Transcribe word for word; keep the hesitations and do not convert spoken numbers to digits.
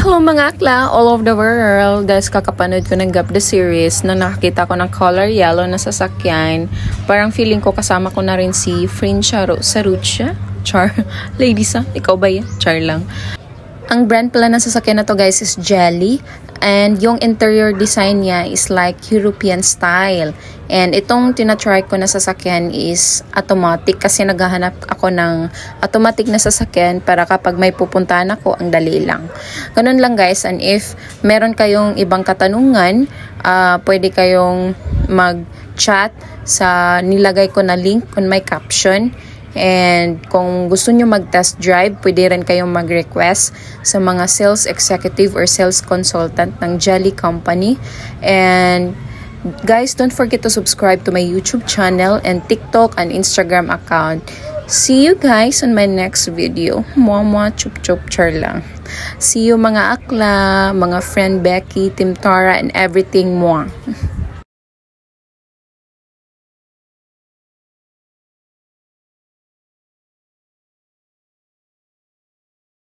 Hello mga akla all over the world. Guys, kakapanood ko ng Gap the series nung nakakita ko ng color yellow na sasakyan. Parang feeling ko kasama ko na rin si Frincia Sarucha. Char. Ladies ah, ikaw ba yan? Char lang. Ang brand pala ng sasakyan na to guys is Jelly. And yung interior design niya is like European style. And itong tinatry ko na sasakyan is automatic kasi naghahanap ako ng automatic na sasakyan para kapag may pupuntahan ako, ang dali lang. Ganun lang guys. And if meron kayong ibang katanungan, uh, pwede kayong mag-chat sa nilagay ko na link on my caption. And kung gusto nyo mag-test drive, pwede rin kayong mag-request sa mga sales executive or sales consultant ng Jelly Company. And guys, don't forget to subscribe to my YouTube channel and TikTok and Instagram account. See you guys on my next video. Mwah mwah, chup chup, char lang. See you mga akla, mga friend Becky, Team Tara, and everything mwah.